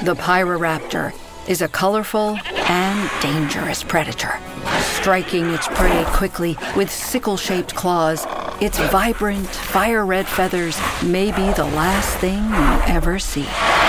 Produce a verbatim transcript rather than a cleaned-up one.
The Pyroraptor is a colorful and dangerous predator. Striking its prey quickly with sickle-shaped claws, its vibrant, fire-red feathers may be the last thing you ever see.